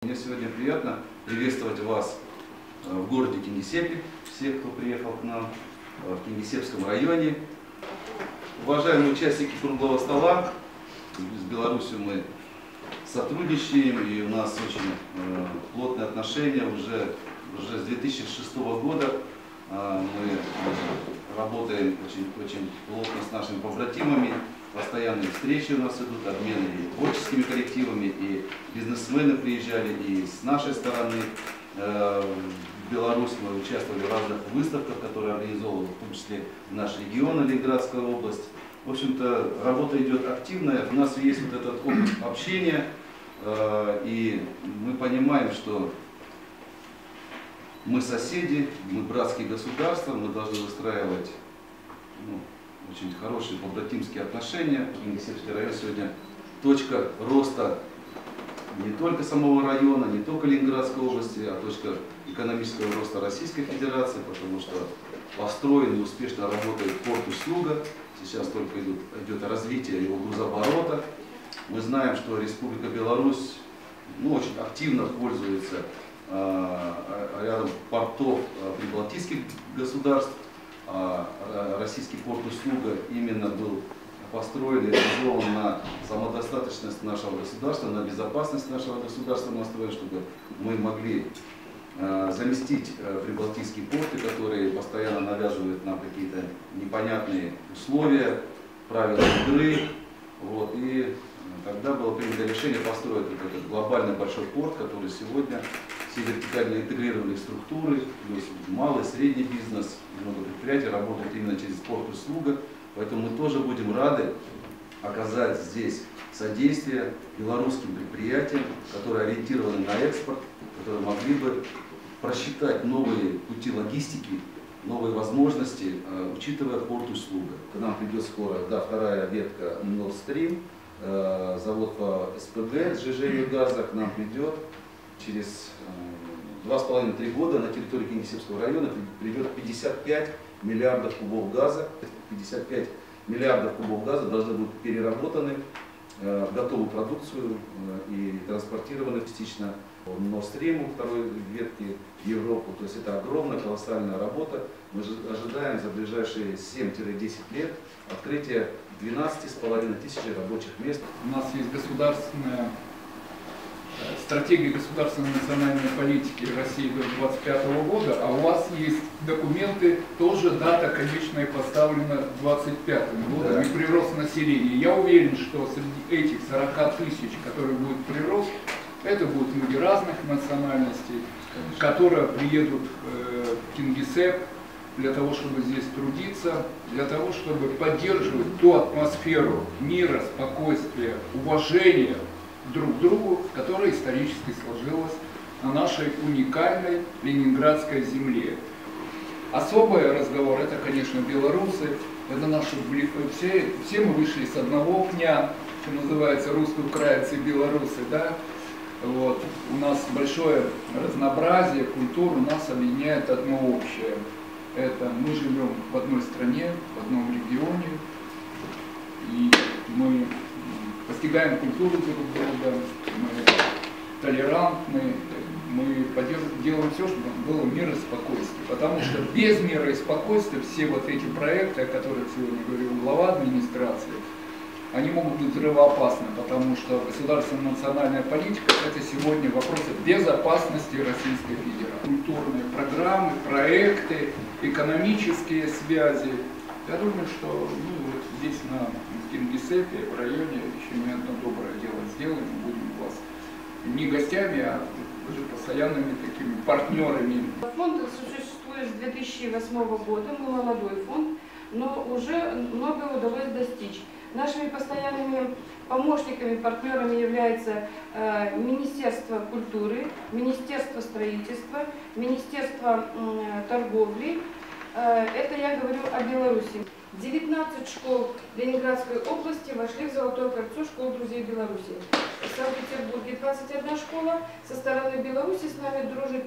Мне сегодня приятно приветствовать вас в городе Кингисеппе, всех, кто приехал к нам в Кингисеппском районе. Уважаемые участники круглого стола, с Беларусью мы сотрудничаем, и у нас очень плотные отношения уже с 2006 года. Мы работаем очень плотно с нашими побратимами. Постоянные встречи у нас идут, обмены и творческими коллективами, и бизнесмены приезжали, и с нашей стороны в Беларусь мы участвовали в разных выставках, которые организовывал в том числе наш регион, Ленинградская область. В общем-то, работа идет активная, у нас есть вот этот опыт общения, и мы понимаем, что мы соседи, мы братские государства, мы должны выстраивать очень хорошие побратимские отношения. Кингисеппский район сегодня точка роста не только самого района, не только Ленинградской области, а точка экономического роста Российской Федерации, потому что построен и успешно работает порт Усть-Луга. Сейчас только идет развитие его грузооборота. Мы знаем, что Республика Беларусь очень активно пользуется рядом портов прибалтийских государств. Российский порт Усть-Луга именно был построен и реализован на самодостаточность нашего государства, на безопасность нашего государства настроен, чтобы мы могли заместить прибалтийские порты, которые постоянно навязывают нам какие-то непонятные условия, правила игры. И тогда было принято решение построить этот глобальный большой порт, который сегодня все вертикально интегрированные структуры, плюс малый, средний бизнес, много предприятий работают именно через порт Усть-Луга. Поэтому мы тоже будем рады оказать здесь содействие белорусским предприятиям, которые ориентированы на экспорт, которые могли бы просчитать новые пути логистики, новые возможности, учитывая порт Усть-Луга. К нам придет скоро вторая ветка Nord Stream, завод по СПГ, сжижению газа к нам придет. Через 2,5-3 года на территории Кингисеппского района придет 55 миллиардов кубов газа. 55 миллиардов кубов газа должны быть переработаны в готовую продукцию и транспортированы частично по Nord Stream, второй ветки в Европу. То есть это огромная, колоссальная работа. Мы ожидаем за ближайшие 7-10 лет открытия 12,5 тысяч рабочих мест. У нас есть государственная стратегия государственной национальной политики России до 2025 года, а у вас есть документы, тоже дата конечная поставлена 2025 годом, и прирост населения. Я уверен, что среди этих 40 тысяч, которые будет прирост, это будут люди разных национальностей, которые приедут в Кингисепп для того, чтобы здесь трудиться, для того, чтобы поддерживать ту атмосферу мира, спокойствия, уважения друг к другу, которая исторически сложилась на нашей уникальной ленинградской земле. Особый разговор — это, конечно, белорусы, это наши все мы вышли с одного пня, что называется, русско-украинцы и белорусы, да? У нас большое разнообразие культур, нас объединяет одно общее. Это мы живем в одной стране, в одном регионе, и мы постигаем культуру друг друга, мы толерантны, мы делаем все, чтобы было мир и спокойствие. Потому что без мира и спокойствия все эти проекты, о которых сегодня говорил глава администрации, они могут быть взрывоопасны, потому что государственная национальная политика — это сегодня вопросы безопасности Российской Федерации. Культурные программы, проекты, экономические связи. Я думаю, что здесь на Кингисеппе, в районе, еще не одно доброе дело сделаем. Мы будем у вас не гостями, а уже постоянными такими партнерами. Фонд существует с 2008 года, мы молодой фонд, но уже многое удалось достичь. Нашими постоянными помощниками, партнерами является Министерство культуры, Министерство строительства, Министерство торговли. Это я говорю о Беларуси. 19 школ Ленинградской области вошли в Золотое кольцо школ друзей Беларуси. В Санкт-Петербурге 21 школа, со стороны Беларуси с нами дружит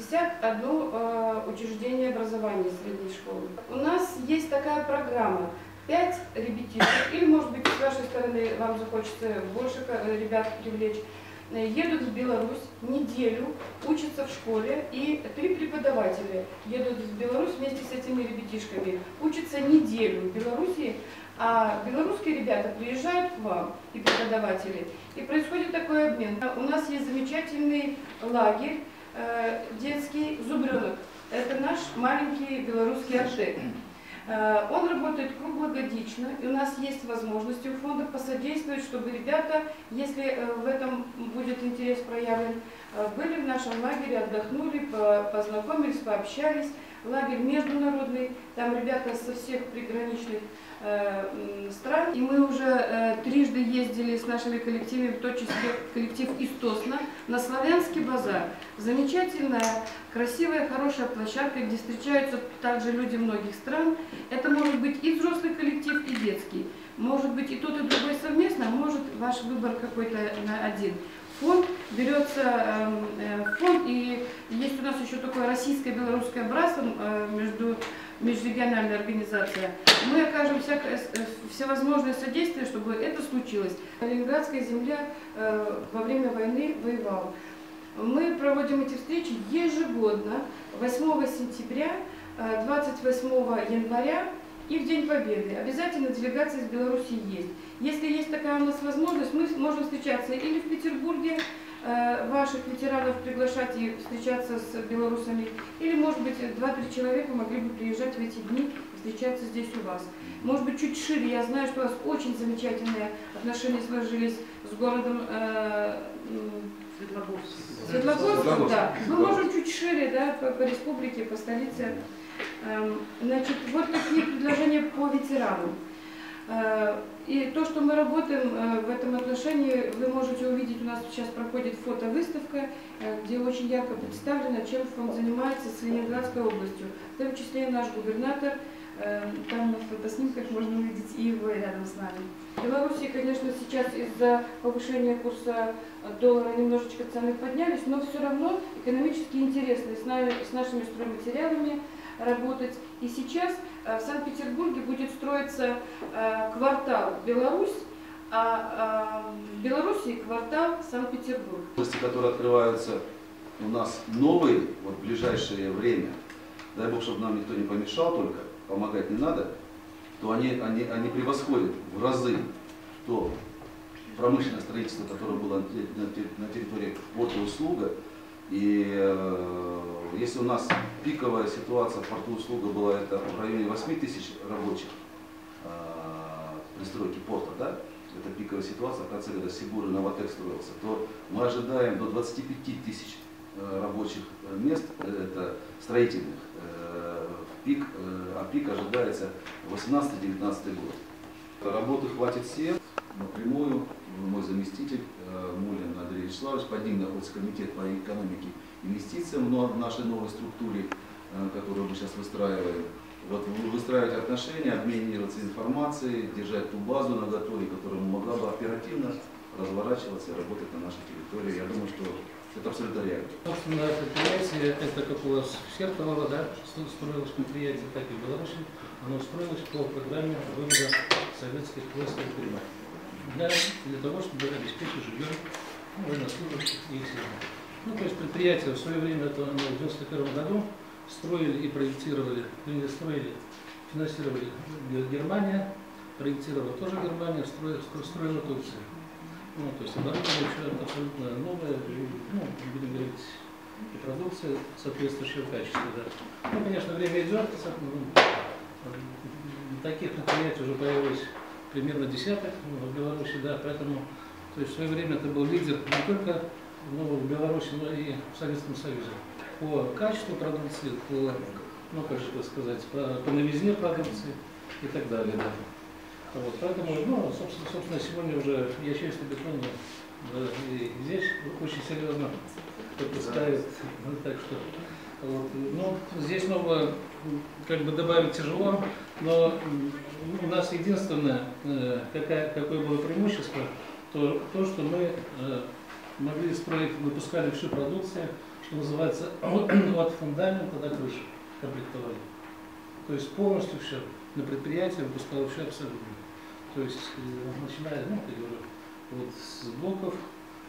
51 учреждение образования средней школы. У нас есть такая программа 5 репетиторов, или может быть с вашей стороны вам захочется больше ребят привлечь. едут в Беларусь неделю, учатся в школе, и 3 преподавателя едут в Беларусь вместе с этими ребятишками, учатся неделю в Беларуси, а белорусские ребята приезжают к вам, и преподаватели, и происходит такой обмен. У нас есть замечательный лагерь детский «Зубренок». Это наш маленький белорусский артель. Он работает круглогодично, и у нас есть возможности у фонда посодействовать, чтобы ребята, если в этом будет интерес проявлен, были в нашем лагере, отдохнули, познакомились, пообщались. Лагерь международный, там ребята со всех приграничных стран. И мы уже трижды ездили с нашими коллективами, в том числе коллектив из Тосна, на Славянский базар. Замечательная, красивая, хорошая площадка, где встречаются также люди многих стран. Это может быть и взрослый коллектив, и детский. Может быть и тот, и другой совместно, а может ваш выбор какой-то на один. Фонд берется фонд, и есть у нас еще такое российско-белорусское братство, межрегиональная организация. Мы окажем всевозможное содействие, чтобы это случилось. Ленинградская земля во время войны воевала. Мы проводим эти встречи ежегодно, 8 сентября, 28 января и в День Победы. Обязательно делегация из Беларуси есть. Если есть такая у нас возможность, мы можем встречаться или в Петербурге, ваших ветеранов приглашать и встречаться с белорусами, или, может быть, 2-3 человека могли бы приезжать в эти дни и встречаться здесь у вас. Может быть, чуть шире. Я знаю, что у вас очень замечательные отношения сложились с городом Светлогорск. Да. Мы можем чуть шире, да, по республике, по столице. Значит, вот такие предложения по ветеранам. И то, что мы работаем в этом отношении, вы можете увидеть, у нас сейчас проходит фотовыставка, где очень ярко представлено, чем фонд занимается с Ленинградской областью. В том числе и наш губернатор, там на фотоснимках можно увидеть и его рядом с нами. В Беларуси, конечно, сейчас из-за повышения курса доллара немножечко цены поднялись, но все равно экономически интересно с нашими стройматериалами работать. И сейчас в Санкт-Петербурге будет строиться квартал Беларусь, а в Беларуси квартал Санкт-Петербург. Области, которые открываются у нас новые, вот в ближайшее время, дай бог, чтобы нам никто не помешал, только помогать не надо, то они превосходят в разы то промышленное строительство, которое было на территории порта «Услуга». И если у нас пиковая ситуация в порту «Услуга» была это в районе 8 тысяч рабочих при стройке порта, да? Это пиковая ситуация, в конце года Сигур и Новотек строился, то мы ожидаем до 25 тысяч рабочих мест, это строительных, пик, а пик ожидается 18-19 год. Работы хватит всем. Напрямую мой заместитель Мулин Андрей Вячеславович, под ним находится комитет по экономике и инвестициям в нашей новой структуре, которую мы сейчас выстраиваем. Вот выстраивать отношения, обмениваться информацией, держать ту базу наготове, которая могла бы оперативно разворачиваться и работать на нашей территории. Я думаю, что это абсолютно реально. Собственно, предприятие, это как у вас в Сертолово, да, строилось предприятие, так и в Беларуси, оно строилось по программе вывода советских войск из Крыма. Для того, чтобы обеспечить жильем военнослужащих и их семей. Ну, то есть предприятие в свое время, это в 1991 году, строили и проектировали, финансировали Германия, проектировала тоже Германия, строила Турция. Ну, то есть оборудование еще абсолютно новое, ну, будем говорить, и продукция соответствующего качества. Да. Ну, конечно, время идет, таких предприятий уже появилось примерно десяток в Беларуси, да, поэтому то есть в свое время это был лидер не только в Беларуси, но и в Советском Союзе. По качеству продукции, по, ну, как же сказать, по новизне продукции и так далее. Да. Вот, поэтому, ну, собственно, сегодня уже Ячейско-Бетон и здесь очень серьезно ставит, так что, вот, ну, здесь новое, как бы добавить тяжело, но у нас единственное, какое было преимущество, то, что мы могли строить, выпускали всю продукцию, что называется, от фундамента до крыши комплектовали. То есть полностью все на предприятии выпускало все абсолютно. То есть начиная, ну, вот с блоков,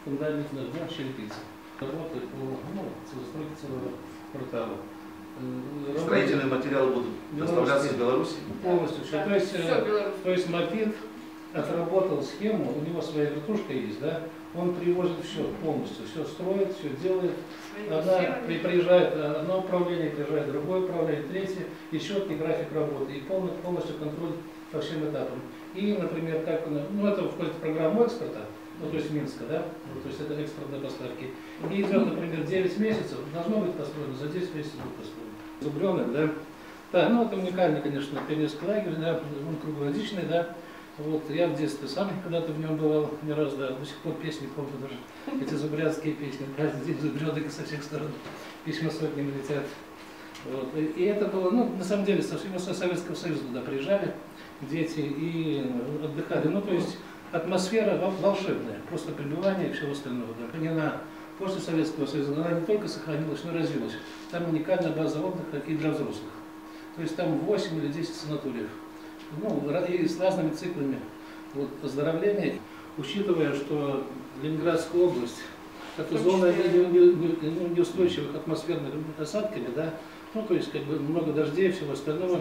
фундаментных, да, черепицы. Работы по застройке целого квартала. Строительные материалы будут доставляться из Беларуси? Полностью. Да. То есть, Всё, Беларусь. то есть МАПИД отработал схему, у него своя вертушка есть, да? Он привозит все полностью, все строит, все делает. Она приезжает одно управление, приезжает другое управление, третье, и четкий график работы, и полностью контроль по всем этапам. И, например, как, ну это входит в программу экспорта, ну то есть Минска, да, то есть это экспортные поставки. И идет, например, 9 месяцев, должно быть построено, за 10 месяцев будет построено. Зубрёнок, да. Да, ну это уникальный, конечно, пионерский лагерь, да, он круглогодичный, да. Вот, я в детстве сам когда-то в нем бывал не раз, да, до сих пор песни помню даже, эти зубрянские песни, каждый день зубрёнок со всех сторон, письма сотнями летят. Вот. И это было, ну, на самом деле, со всего Советского Союза туда приезжали дети и отдыхали. Ну, то есть атмосфера волшебная, просто пребывание и всего остального. Да. После Советского Союза она не только сохранилась, но и развилась. Там уникальная база отдыха и для взрослых. То есть там 8 или 10 санаториев. Ну, и с разными циклами вот, оздоровления, учитывая, что Ленинградская область – это зона неустойчивых атмосферных осадками, да, ну, то есть как бы много дождей и всего остального.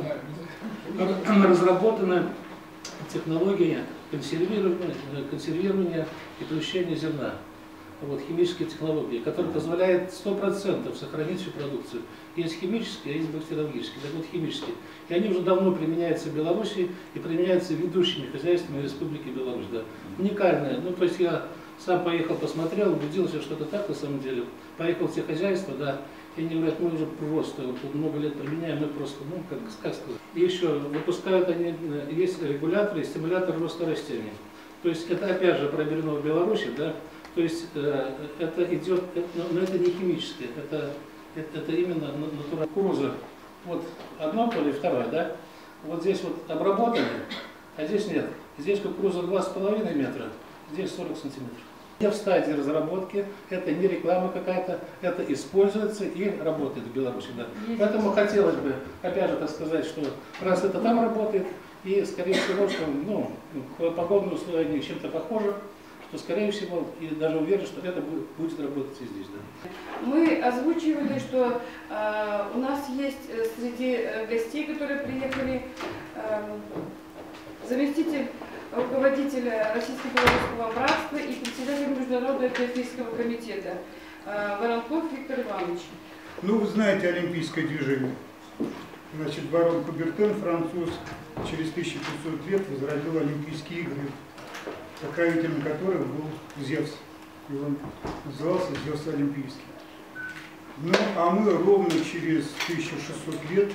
Разработана технология консервирования и плющения зерна. Вот, химические технологии, которые позволяют 100% сохранить всю продукцию. Есть химические, а есть бактериологические. Так вот, химические. И они уже давно применяются в Беларуси и применяются ведущими хозяйствами Республики Беларусь. Да. Уникальное. Ну, то есть я сам поехал, посмотрел, убедился, что это так на самом деле. Поехал в те хозяйства, да, и они говорят, мы уже просто вот, много лет применяем, мы просто, ну, как сказать. И еще выпускают они, есть регуляторы и стимуляторы роста растений. То есть это опять же проверено в Беларуси, да. То есть это идет, но это не химическое, это именно натуральная кукуруза. Вот одно поле, второе, да? Вот здесь вот обработаны, а здесь нет. Здесь кукуруза 2,5 метра, здесь 40 сантиметров. Не в стадии разработки, это не реклама какая-то, это используется и работает в Беларуси. Да. Поэтому хотелось бы, опять же, так сказать, что раз это там работает, и скорее всего, что ну, погодные условия чем-то похожи, то, скорее всего, и даже уверен, что это будет работать и здесь. Да. Мы озвучивали, что у нас есть среди гостей, которые приехали, заместитель руководителя Российско-Белорусского братства и председатель Международного олимпийского комитета Воронков Виктор Иванович. Ну, вы знаете олимпийское движение. Значит, барон Кубертен, француз, через 1500 лет возродил Олимпийские игры, покровителем которых был Зевс. И он назывался Зевс Олимпийский. Ну, а мы ровно через 1600 лет,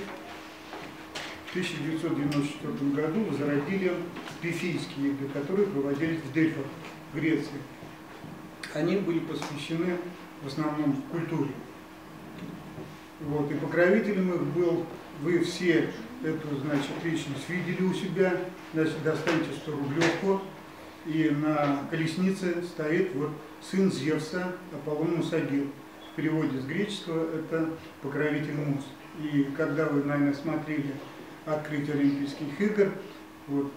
в 1994 году, возродили Пифийские игры, которые проводились в Дельфах, в Греции. Они были посвящены в основном культуре. Вот, и покровителем их был, вы все эту, значит, личность видели у себя, значит, достаньте 100 рублевку. И на колеснице стоит вот сын Зевса, Аполлон Мусагил. В переводе с греческого это покровитель Мус. И когда вы, наверное, смотрели открытие Олимпийских игр, вот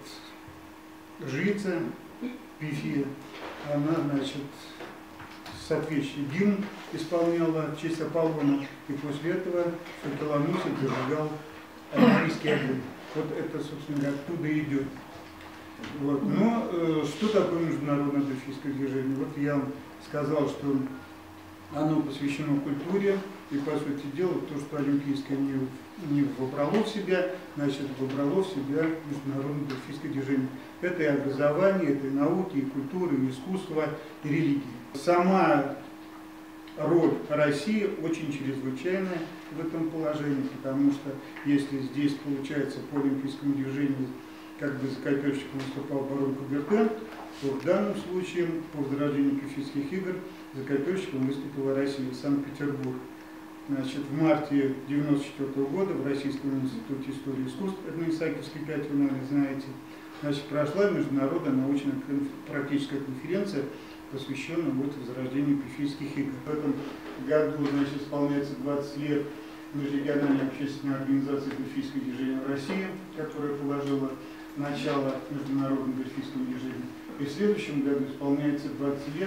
жрица Пифия, она, значит, соответствующий гимн исполняла в честь Аполлона, и после этого факелоносец зажигал олимпийский огонь. Вот это, собственно говоря, оттуда идет. Вот. Но что такое международное дельфийское движение? Вот я вам сказал, что оно посвящено культуре, и по сути дела то, что олимпийское не вобрало в себя, значит вобрало в себя международное дельфийское движение. Это и образование, это и науки, и культура, и искусство, и религия. Сама роль России очень чрезвычайная в этом положении, потому что если здесь получается по олимпийскому движению как бы закопельщиком выступал барон Кубертен, то в данном случае по возрождению Пифийских игр закопельщиком выступила Россия, Санкт-Петербург. Значит, в марте 1994 года в Российском институте истории искусств, это на Исаакиевской 5, вы, наверное, знаете, значит, прошла международная научно-практическая конференция, посвященная вот возрождению Пифийских игр. В этом году, значит, исполняется 20 лет межрегиональной общественной организации Дельфийское движение в России, которая положила начало международного дельфийского движения. И в следующем году исполняется 20 лет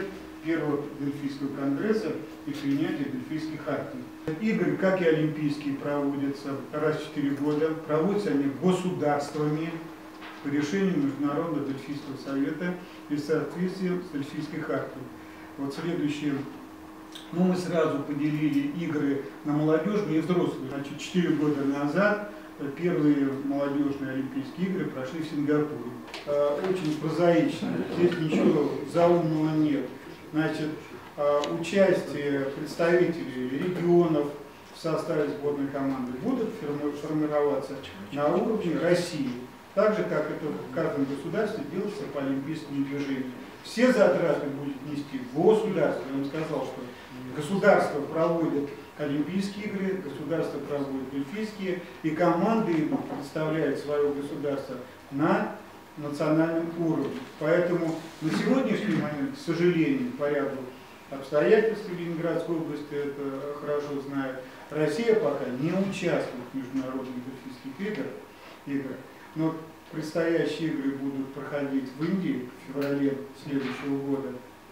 Первого Дельфийского конгресса и принятия Дельфийской хартии. Игры, как и олимпийские, проводятся раз в 4 года. Проводятся они государствами по решению Международного Дельфийского совета и в соответствии с Дельфийской хартией. Вот следующее. Мы сразу поделили игры на молодежные и взрослые. Значит, 4 года назад первые молодежные Олимпийские игры прошли в Сингапуре. Очень прозаично, здесь ничего заумного нет. Значит, участие представителей регионов в составе сборной команды будут формироваться на уровне России, так же, как это в каждом государстве делается по олимпийскому движению. Все затраты будет нести государство. Я вам сказал, что государство проводит Олимпийские игры, государство проводит Дельфийские, и команды представляют свое государство на национальном уровне. Поэтому на сегодняшний момент, к сожалению, по ряду обстоятельств Ленинградской области, это хорошо знает, Россия пока не участвует в международных дельфийских играх, но предстоящие игры будут проходить в Индии в феврале следующего года.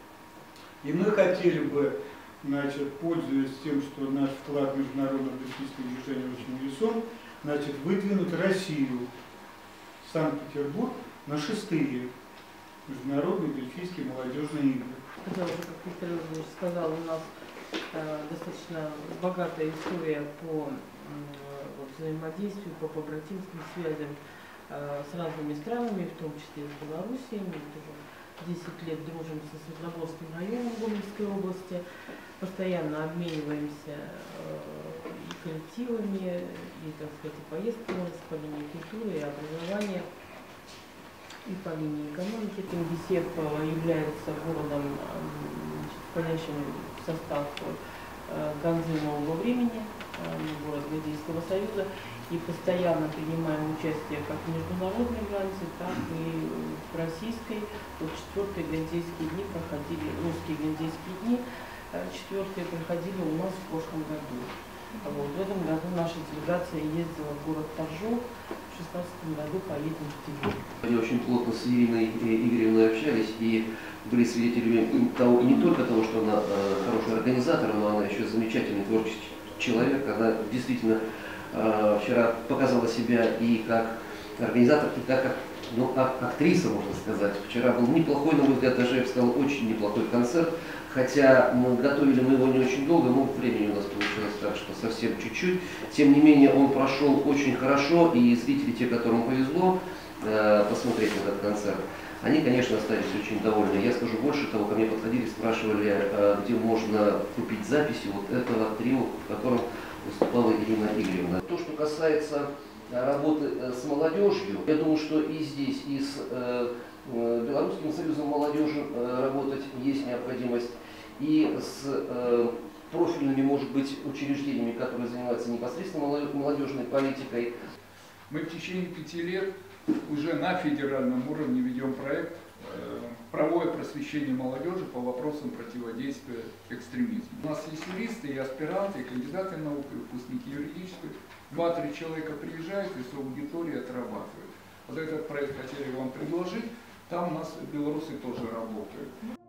И мы хотели бы, значит, пользуясь тем, что наш вклад в международное дельфийское движение очень весом, значит, выдвинуть Россию, Санкт-Петербург на 6-е международные дельфийские молодежные игры. Хотя уже, как Виктор Иванович сказал, у нас достаточно богатая история по взаимодействию, по побратимским связям с разными странами, в том числе с Белоруссией. Мы уже 10 лет дружим со Светлогорским районом Гомельской области, постоянно обмениваемся и коллективами, и, так сказать, и поездками по линии культуры и образования, и по линии экономики. Кингисепп является городом, входящим в состав Ганзы нового времени, город Гвардейского союза, и постоянно принимаем участие как в международной гранте, так и в российской. Вот 4-е Ганзейские дни проходили, русские Ганзейские дни, 4-е проходили у нас в прошлом году. Вот, в этом году наша делегация ездила в город Торжок, в 2016 году поедем в Тибет. Они очень плотно с Ириной Игоревной общались и были свидетелями того, не только того, что она хороший организатор, но она еще замечательный творческий человек. Она действительно вчера показала себя и как организатор, и как актриса, можно сказать. Вчера был неплохой, на мой взгляд, даже я бы сказал, очень неплохой концерт. Хотя готовили мы его не очень долго, но времени у нас получилось так, что совсем чуть-чуть. Тем не менее, он прошел очень хорошо, и зрители, те, которым повезло посмотреть этот концерт, они, конечно, остались очень довольны. Я скажу больше того, ко мне подходили, спрашивали, где можно купить записи вот этого трио, в котором выступала Ирина Игоревна. То, что касается работы с молодежью, я думаю, что и здесь, и с Белорусским союзом молодежи работать есть необходимость, и с профильными, может быть, учреждениями, которые занимаются непосредственно молодежной политикой. Мы в течение 5 лет уже на федеральном уровне ведем проект «Правовое просвещение молодежи по вопросам противодействия экстремизму». У нас есть юристы, и аспиранты, и кандидаты наук, и выпускники юридической. 2-3 человека приезжают и с аудиторией отрабатывают. Вот этот проект хотели вам предложить. Там у нас белорусы тоже работают.